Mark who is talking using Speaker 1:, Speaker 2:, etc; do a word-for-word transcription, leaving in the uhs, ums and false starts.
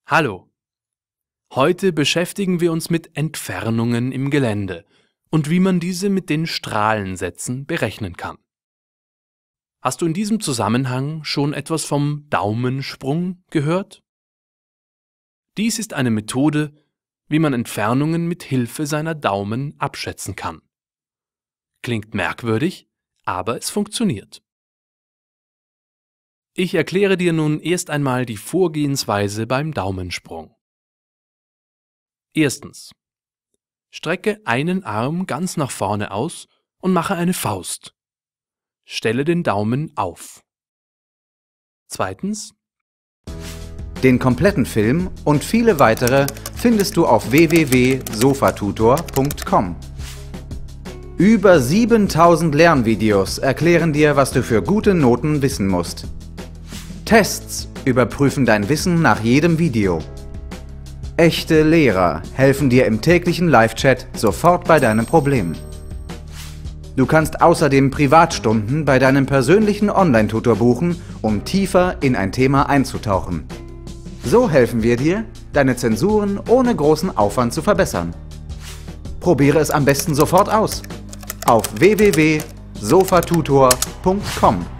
Speaker 1: Hallo! Heute beschäftigen wir uns mit Entfernungen im Gelände und wie man diese mit den Strahlensätzen berechnen kann. Hast du in diesem Zusammenhang schon etwas vom Daumensprung gehört? Dies ist eine Methode, wie man Entfernungen mit Hilfe seiner Daumen abschätzen kann. Klingt merkwürdig, aber es funktioniert. Ich erkläre dir nun erst einmal die Vorgehensweise beim Daumensprung. Erstens. Strecke einen Arm ganz nach vorne aus und mache eine Faust. Stelle den Daumen auf. Zweitens.
Speaker 2: Den kompletten Film und viele weitere findest du auf w w w punkt sofatutor punkt com. Über siebentausend Lernvideos erklären dir, was du für gute Noten wissen musst. Tests überprüfen dein Wissen nach jedem Video. Echte Lehrer helfen dir im täglichen Live-Chat sofort bei deinen Problemen. Du kannst außerdem Privatstunden bei deinem persönlichen Online-Tutor buchen, um tiefer in ein Thema einzutauchen. So helfen wir dir, deine Zensuren ohne großen Aufwand zu verbessern. Probiere es am besten sofort aus. Auf w w w punkt sofatutor punkt com.